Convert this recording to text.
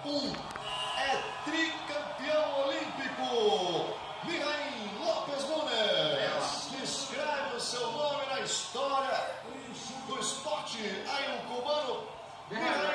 é tricampeão olímpico. Mihail Lopes Nunes, que escreve o seu nome na história do esporte. Aí o cubano Mihail